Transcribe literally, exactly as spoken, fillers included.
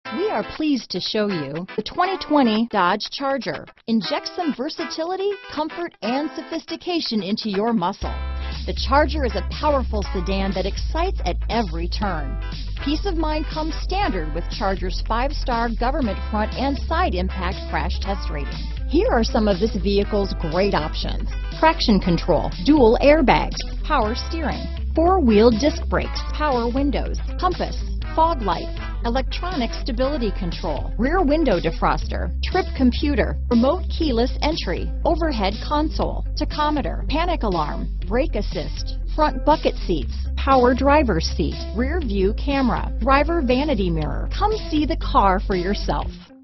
We are pleased to show you the twenty twenty Dodge Charger. Inject some versatility, comfort, and sophistication into your muscle. The Charger is a powerful sedan that excites at every turn. Peace of mind comes standard with Charger's five-star government front and side impact crash test rating. Here are some of this vehicle's great options: traction control, dual airbags, power steering, four-wheel disc brakes, power windows, compass, fog lights, electronic stability control, rear window defroster, trip computer, remote keyless entry, overhead console, tachometer, panic alarm, brake assist, front bucket seats, power driver's seat, rear view camera, driver vanity mirror. Come see the car for yourself.